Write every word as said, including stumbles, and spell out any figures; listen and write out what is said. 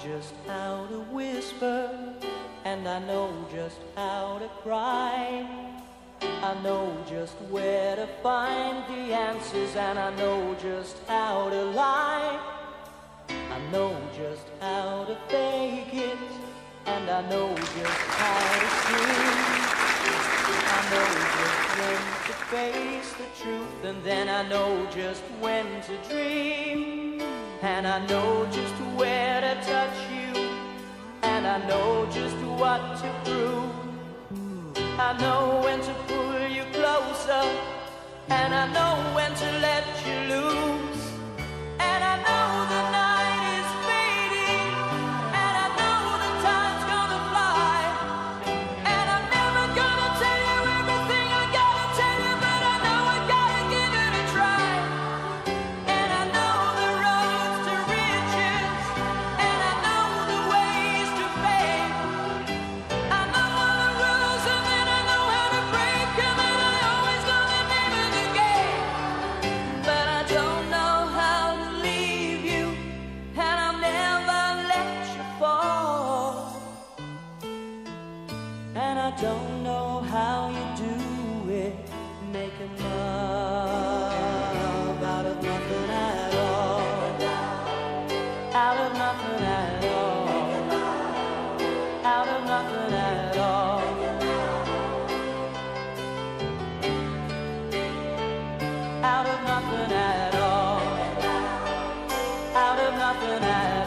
just how to whisper, and I know just how to cry. I know just where to find the answers, and I know just how to lie. I know just how to fake it, and I know just how to sing. I know just when to face the truth, and then I know just when to dream. And I know just where to touch you, and I know just what to prove. I know when to pull you closer, and I know when to let you loose. And I know the night is fading, and I know the time's gonna fly. And I'm never gonna tell you everything I gotta tell you, but I know I gotta give it a try. And I know the roads to riches, and I know the ways to fame. I know all the rules, and then I know how to break them, and I always know the name of the game. But I don't know how to leave you, and I'll never let you fall. And I don't know how you do it, making love out of nothing at all. Out of nothing at all. Out of nothing at all. Out of nothing at all. Out of nothing at all.